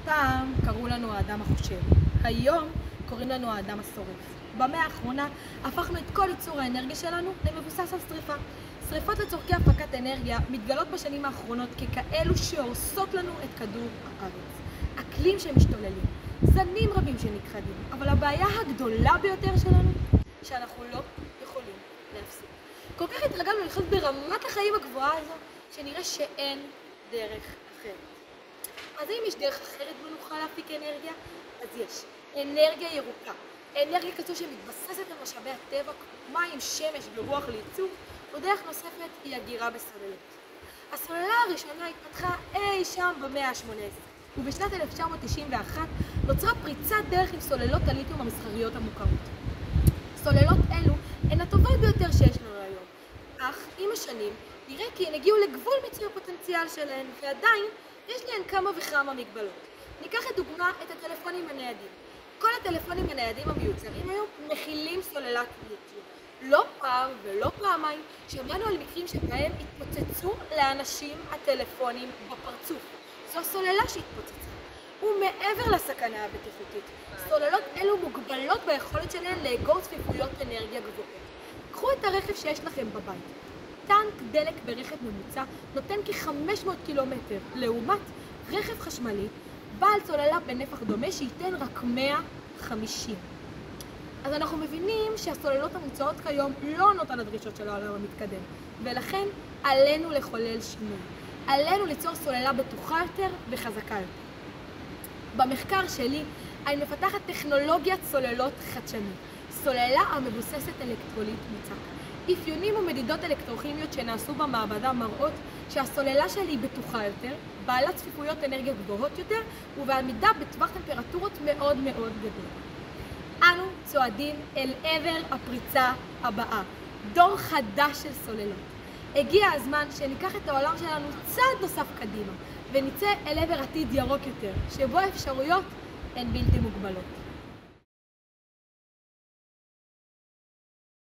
פעם קראו לנו האדם החושב, היום קוראים לנו האדם השורף. במאה האחרונה הפכנו את כל ייצור האנרגיה שלנו למבוסס על שריפה. שריפות לצורכי הפקת אנרגיה מתגלות בשנים האחרונות ככאלו שהורסות לנו את כדור הארץ. אקלים שמשתוללים, זנים רבים שנכחדים, אבל הבעיה הגדולה ביותר שלנו שאנחנו לא יכולים להפסיק. כל כך התרגלנו לחיות ברמת החיים הגבוהה הזו, שנראה שאין דרך אחרת. אז האם יש דרך אחרת ונוכל להפיק אנרגיה? אז יש. אנרגיה ירוקה. אנרגיה כזו שמתבססת על משאבי הטבע, מים, שמש ורוח לייצור, ודרך נוספת היא אגירה בסוללות. הסוללה הראשונה התפתחה אי שם במאה ה-18, ובשנת 1991 נוצרה פריצת דרך עם סוללות הליתיום המסחריות המוכרות. סוללות אלו הן הטובות ביותר שיש לנו היום, אך עם השנים נראה כי הן הגיעו לגבול מיצוי הפוטנציאל שלהן, ועדיין יש להן כמה וכמה מגבלות. ניקח לדוגמה את הטלפונים הניידים. כל הטלפונים הניידים המיוצרים היום מכילים סוללת ליתיום. לא פעם ולא פעמיים שמענו על מקרים שבהם התפוצצו לאנשים הטלפונים בפרצוף. זו הסוללה שהתפוצצה. ומעבר לסכנה הבטיחותית, סוללות אלו מוגבלות ביכולת שלהן לאגור צפיפויות אנרגיה גבוהות. קחו את הרכב שיש לכם בבית. טנק דלק ברכב ממוצע נותן כ-500 קילומטר, לעומת רכב חשמלי בעל סוללה בנפח דומה שייתן רק 150. אז אנחנו מבינים שהסוללות המוצעות כיום לא עונות על הדרישות של העולם המתקדם, ולכן עלינו לחולל שינוי. עלינו ליצור סוללה בטוחה יותר וחזקה יותר. במחקר שלי אני מפתחת טכנולוגיית סוללות חדשנית, סוללה המבוססת אלקטרוליט מוצק. אפיונים ומדידות אלקטרוכימיות שנעשו במעבדה מראות שהסוללה שלי היא בטוחה יותר, בעלת צפיפויות אנרגיה גבוהות יותר ובעמידה בטווח טמפרטורות מאוד מאוד גדול. אנו צועדים אל עבר הפריצה הבאה, דור חדש של סוללות. הגיע הזמן שניקח את העולם שלנו צעד נוסף קדימה ונצא אל עבר עתיד ירוק יותר, שבו האפשרויות הן בלתי מוגבלות.